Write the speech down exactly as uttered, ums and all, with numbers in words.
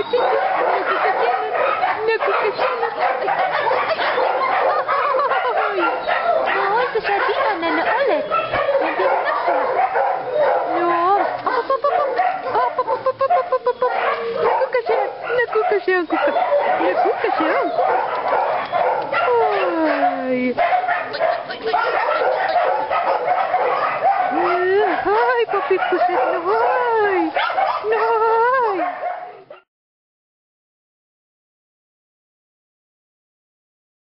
Naku kasihan. Oh, kesakitan anak Alex. Nanti kenapa? No. Naku kasihan. Naku kasihan. Naku kasihan. Hai, papi pusat na.